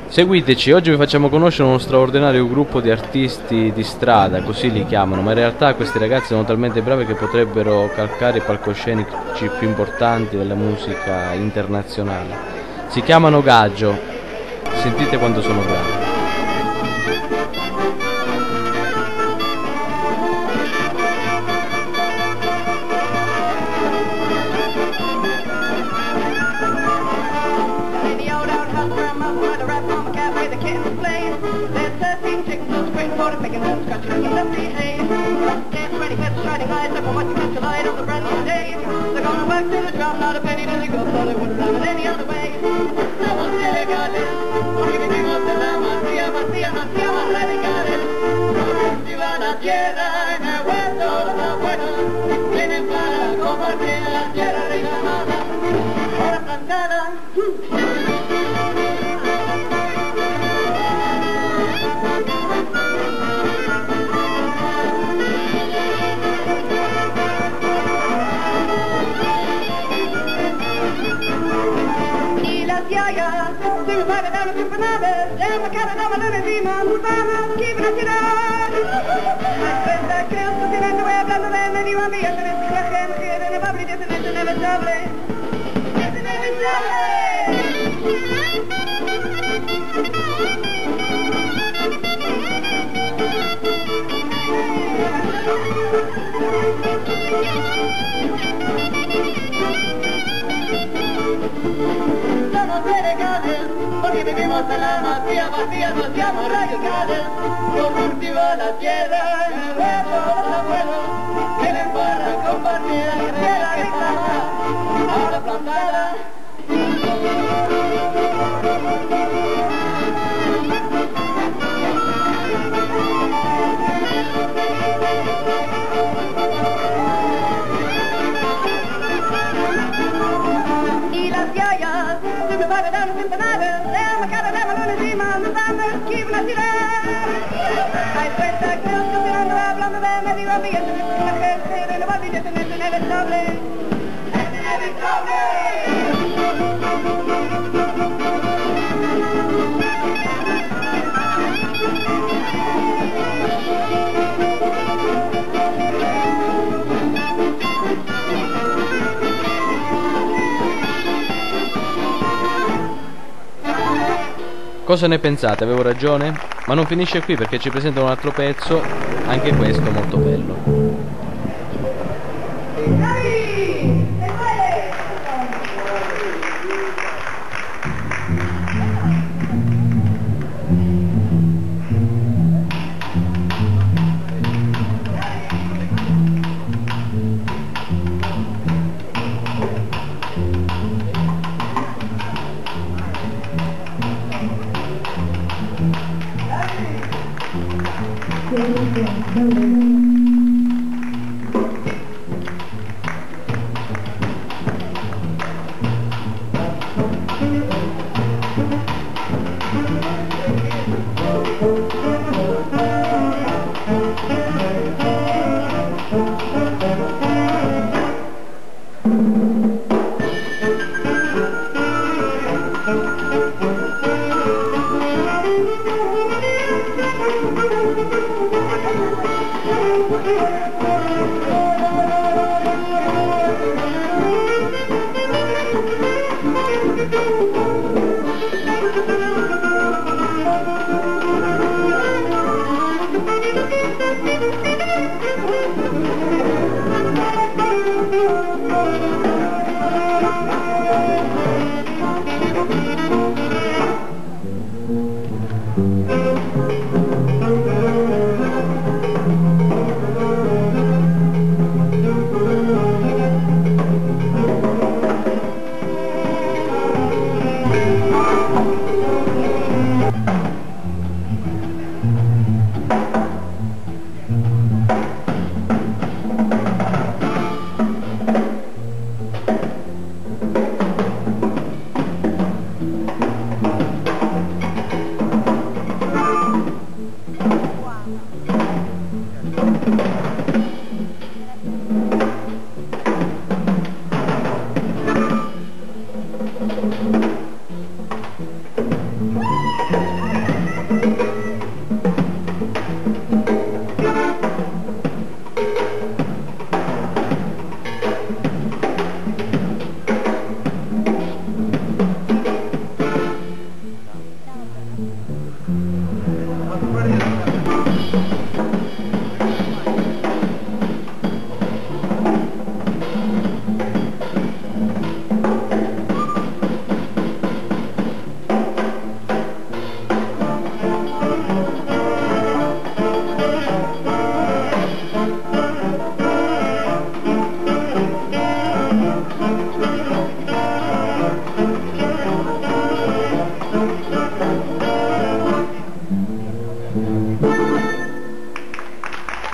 Seguiteci, oggi vi facciamo conoscere uno straordinario gruppo di artisti di strada, così li chiamano, ma in realtà questi ragazzi sono talmente bravi che potrebbero calcare i palcoscenici più importanti della musica internazionale. Si chiamano Gaggio, sentite quanto sono bravi. Making homes, country, lovely hay. Dance ready, catch shining eyes, up on what you catch a light on the brand new day. They're gonna work till the drum, not a penny till they go, so they wouldn't have it any other way. Somos ilegales, porque vivimos en la masía, vacía, vacía, más radicales. Cultivan la tierra en el huerto, los abuelos vienen para compartir la tierra reclamada, ahora plantada. Se mi pare da una campanata, è una cara da una rima, urbana, chi vincerà? Aspetta che non sto tenendo e hablando de medio ambiente, de la gente, de la fábrica, de la inevitable. Es inevitable. Somos ilegales, porque vivimos en la masía vacía, no seamos radicales. Yo cultivo la tierra en el huevo, los abuelos vienen para compartir la tierra que está ahora plantada. Se mi pare da una campanata, è una cara da una rima, urbana, chi vincerà? Aspetta che non sto tenendo e hablando de medio ambiente, de la gente, de la fábrica, de la inevitable. Es inevitable. Cosa ne pensate? Avevo ragione? Ma non finisce qui perché ci presentano un altro pezzo, anche questo molto bello.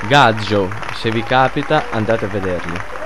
Gaggio, se vi capita andate a vederli.